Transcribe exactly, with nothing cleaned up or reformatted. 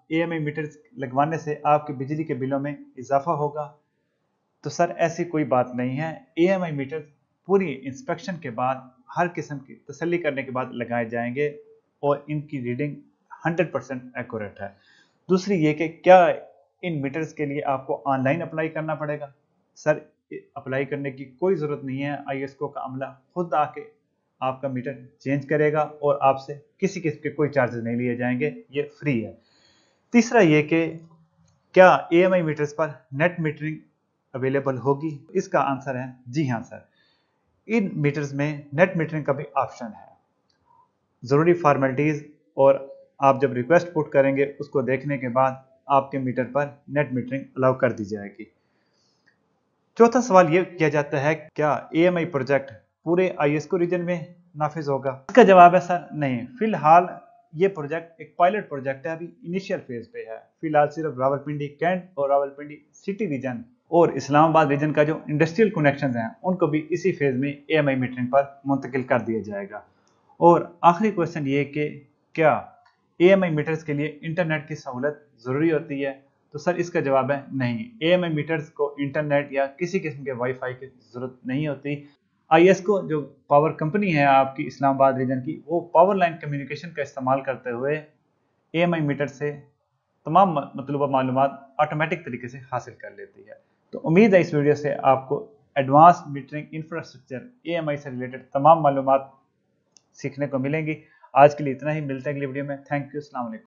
A M I metres लगवाने से आपके बिजली के बिलों में इजाफा होगा? तो सर ऐसी कोई बात नहीं है। ए एम आई मीटर पूरी इंस्पेक्शन के बाद हर किस्म की तसल्ली करने के बाद लगाए जाएंगे और इनकी रीडिंग हंड्रेड परसेंट एक्यूरेट है। दूसरी ये कि क्या इन मीटर्स के लिए आपको ऑनलाइन अप्लाई करना पड़ेगा? सर अप्लाई करने की कोई ज़रूरत नहीं है। आई एस को का अमला खुद आके आपका मीटर चेंज करेगा और आपसे किसी किस्म के कोई चार्जेस नहीं लिए जाएंगे, ये फ्री है। तीसरा ये कि क्या ए एम आई मीटर्स पर नेट मीटरिंग अवेलेबल होगी? इसका आंसर है जी हाँ सर। इन मीटर्स में नेट मीटरिंग का भी ऑप्शन है। ज़रूरी फॉर्मेलिटीज़ और आप जब रिक्वेस्ट पुट करेंगे उसको देखने के बाद आपके मीटर पर नेट मीटरिंग अलाउ कर दी जाएगी। चौथा सवाल ये किया जाता है, क्या ए एम आई प्रोजेक्ट पूरे आई एस को रीजन में नाफिज होगा? इसका जवाब है सर नहीं। फिलहाल ये प्रोजेक्ट एक पायलट प्रोजेक्ट है, अभी इनिशियल फेज पे है। फिलहाल सिर्फ रावलपिंडी कैंट और रावलपिंडी सिटी रीजन और इस्लामाबाद रीजन का जो इंडस्ट्रियल कनेक्शन हैं उनको भी इसी फेज में ए एम आई मीटरिंग पर मुंतकिल कर दिया जाएगा। और आखिरी क्वेश्चन ये कि क्या ए एम आई मीटर्स के लिए इंटरनेट की सहूलत ज़रूरी होती है? तो सर इसका जवाब है नहीं। ए एम आई मीटर्स को इंटरनेट या किसी किस्म के वाईफाई की ज़रूरत नहीं होती। आई एस को जो पावर कंपनी है आपकी इस्लामाबाद रीजन की, वो पावर लाइन कम्युनिकेशन का इस्तेमाल करते हुए ए एम आई मीटर से तमाम मतलूबा मालूमात ऑटोमेटिक तरीके से हासिल कर लेती है। तो उम्मीद है इस वीडियो से आपको advance metering infrastructure A M I से रिलेटेड तमाम मालूमात सीखने को मिलेंगी। आज के लिए इतना ही, मिलते हैं अगली वीडियो में। थैंक यू, अस्सलाम वालेकुम।